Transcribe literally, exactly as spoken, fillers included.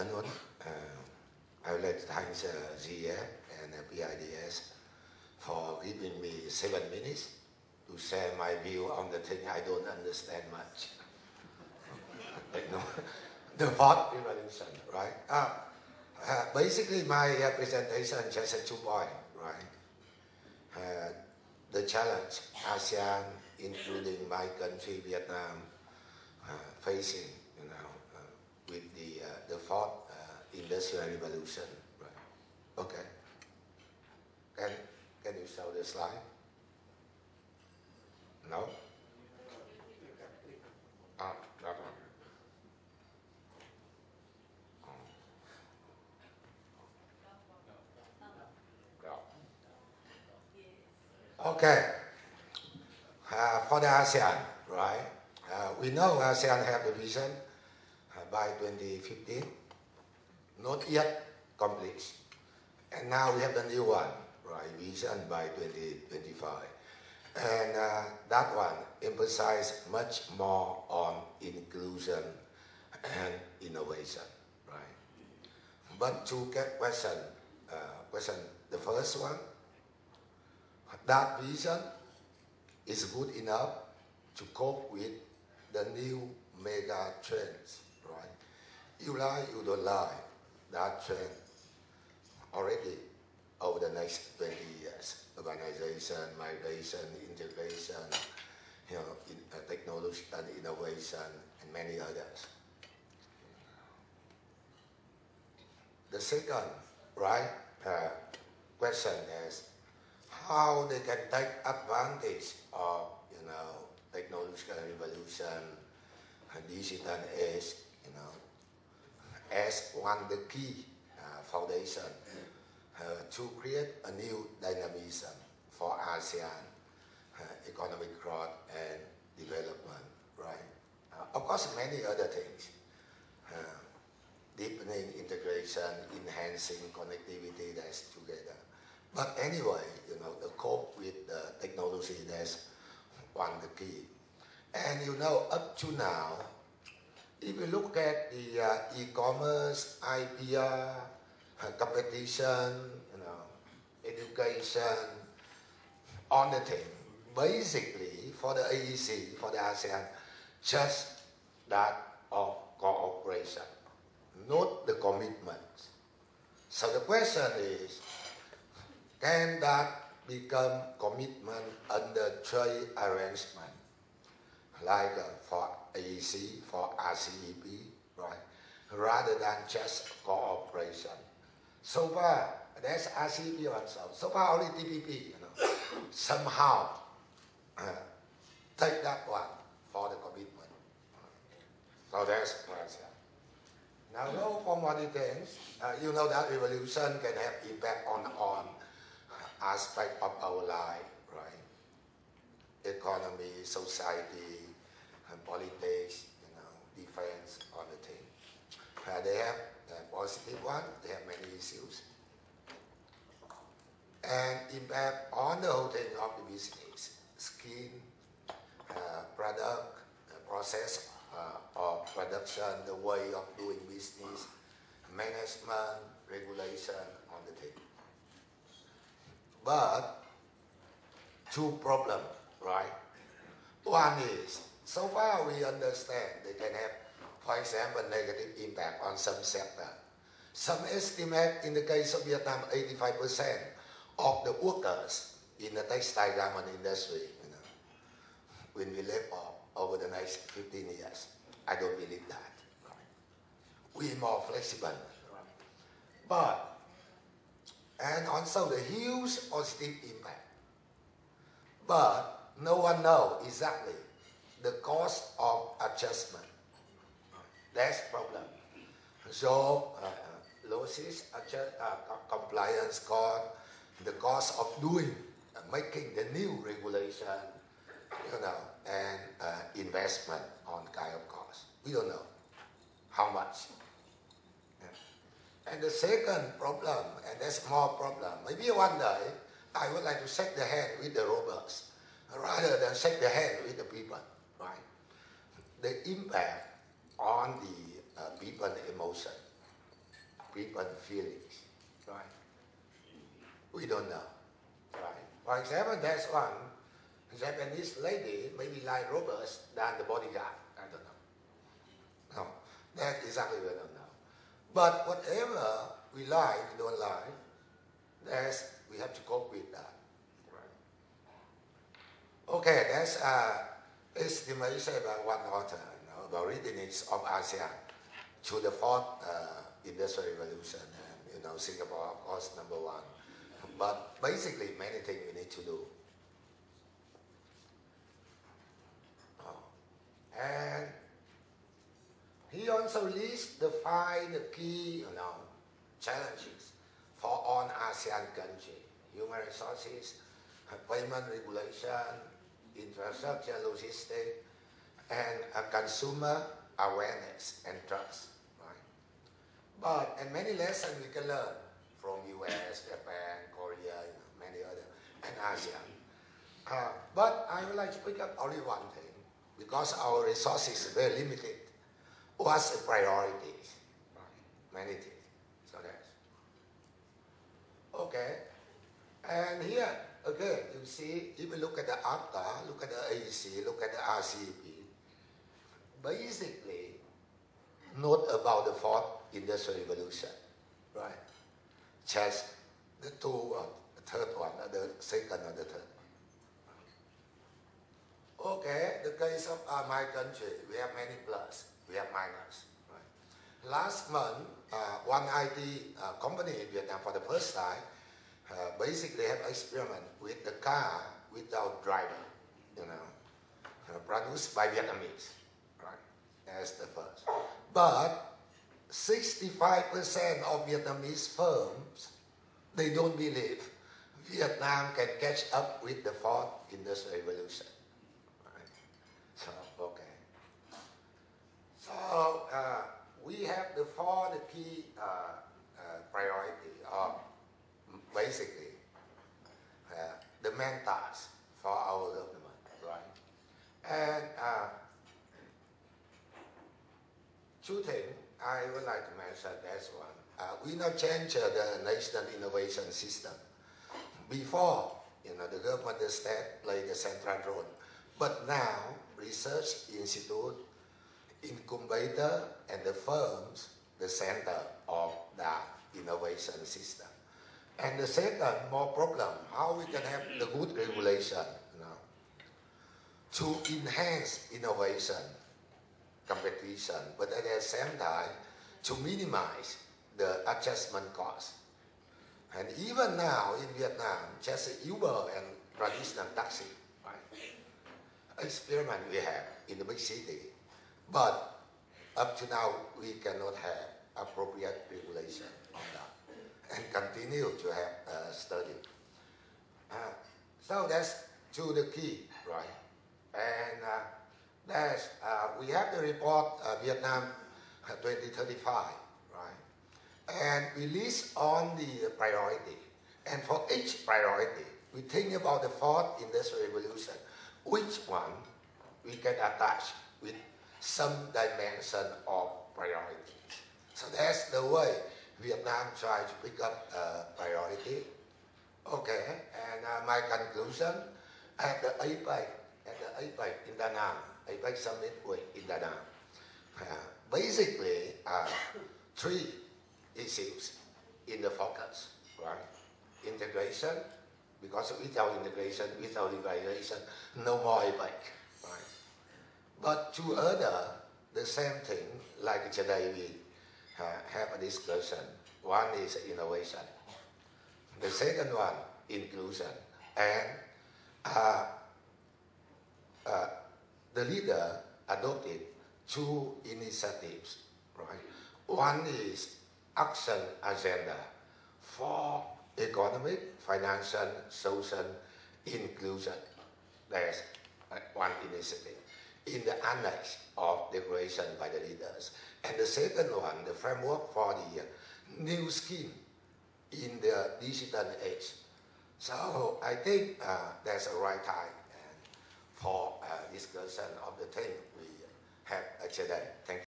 afternoon. Uh, I would like to thank uh, G F and uh, P I D S for giving me seven minutes to share my view on the thing I don't understand much. Like, no, the fourth revolution, right? Uh, uh, basically, my uh, presentation just a two point, right? Uh, the challenge ASEAN, including my country, Vietnam, uh, facing, you know, uh, with the uh, the fourth uh, industrial revolution, right? Okay. Can can you show the slide? No. Ah, that one. Okay. Uh, for the ASEAN, right? Uh, we know ASEAN have the vision uh, by twenty fifteen, not yet complete. And now we have the new one, right? Vision by twenty twenty-five. And uh, that one emphasizes much more on inclusion and innovation, right? But to get question, uh, question the first one, that vision is good enough to cope with the new mega trends, right? You like, you don't like that trend already over the next twenty years. Urbanization, migration, integration, you know, in, uh, technology and innovation, and many others. The second, right, uh, question is how they can take advantage of, you know, technological revolution, digital age, you know, as one of the key uh, foundation uh, to create a new dynamism for ASEAN uh, economic growth and development, right? Uh, of course, many other things. Uh, deepening integration, enhancing connectivity, that's together. But anyway, you know, the cope with the technology, that's one of the key. And you know, up to now, if you look at the uh, e-commerce, I P R, uh, competition, you know, education, on the thing, basically for the A E C, for the ASEAN, just that of cooperation, not the commitments. So the question is, can that become commitment under trade arrangement, like uh, for A E C, for R C E P, right? Rather than just cooperation. So far, there's R C E P also. So far, only T P P, you know, somehow uh, take that one for the commitment. So that's ASEAN. Now, no for more details. Uh, you know that revolution can have impact on on aspect of our life, right? Economy, society, and politics, you know, defense, all the thing. Uh, they have a positive one, they have many issues. And impact on the whole thing of the business, scheme, uh, product, uh, process uh, of production, the way of doing business, management, regulation, on the thing. But two problems, right? One is, so far we understand they can have, for example, negative impact on some sector. Some estimate in the case of Vietnam, eighty-five percent of the workers in the textile garment industry, you know, when we live off over the next fifteen years. I don't believe that. Right? We're more flexible. Right? But and also the huge positive impact. But no one knows exactly the cost of adjustment. That's the problem. So, uh, losses, adjust, uh, compliance cost, the cost of doing, uh, making the new regulation, you know, and uh, investment on kind of cost. We don't know how much. And the second problem, and that's more problem, maybe one day I would like to shake the hand with the robots rather than shake the hand with the people, right? The impact on the uh, people emotion. people's feelings, right? We don't know, right? For example, there's one Japanese lady, maybe like Roberts, than the bodyguard. I don't know. No, that's exactly we don't know. But whatever we like, we don't like, there's, we have to cope with that. Right? Okay, that's uh, estimation about one author, you know, about readiness of ASEAN to the fourth uh, industrial revolution. And, you know, Singapore, of course, number one. But basically, many things we need to do. Oh. And he also lists the five the key, you know, challenges for all ASEAN countries: human resources, payment regulation, infrastructure, logistics, and uh, consumer awareness and trust. Right? But and many lessons we can learn from U S, Japan, Korea, you know, many other, and ASEAN. Uh, but I would like to pick up only one thing, because our resources are very limited. What's the priority? Many things. So that's okay. And here again, you see, if you look at the ACTA, look at the A E C, look at the R C E P, basically not about the fourth industrial revolution, right? Just the two or the third one, or the second or the third one. Okay, the case of uh, my country, we have many plus, we have minus. Right? Last month, uh, one I T uh, company in Vietnam for the first time uh, basically have experiment with the car without driver, you know, uh, produced by Vietnamese, right? As the first. But sixty-five percent of Vietnamese firms, they don't believe Vietnam can catch up with the fourth industrial revolution. Right? So, okay. So, uh, we have the four the key uh, uh, priority, or basically uh, the main task for our government, right? And uh, two things I would like to mention. That's one. Uh, we now change uh, the national innovation system. Before, you know, the government, the state played the central role, but now research institute, incubator, and the firms, the center of that innovation system. And the second, more problem, how we can have the good regulation, you know, to enhance innovation, competition, but at the same time, to minimize the adjustment cost. And even now in Vietnam, just Uber and traditional taxi, right? Experiment we have in the big city, but up to now we cannot have appropriate regulation on that, and continue to have uh, study. Uh, so that's to the key, right? And uh, that's uh, we have the report uh, Vietnam twenty thirty-five, right? And we list on the priority, and for each priority, we think about the fourth industrial revolution. Which one we can attach with some dimension of priority. So that's the way Vietnam tries to pick up uh, priority. Okay, and uh, my conclusion at the APEC, at the APEC in Da Nang, APEC Summit in Da Nang, uh, basically uh, three issues in the focus, right? Integration, because without integration, without liberalization, no more APEC, right? But two other, the same thing, like today we uh, have a discussion. One is innovation. The second one, inclusion. And uh, uh, the leader adopted two initiatives, right? One is action agenda for economic, financial, social inclusion. There's uh, one initiative in the annex of declaration by the leaders. And the second one, the framework for the uh, new scheme in the digital age. So I think uh, that's the right time and for uh, discussion of the thing we have uh, today. Thank you.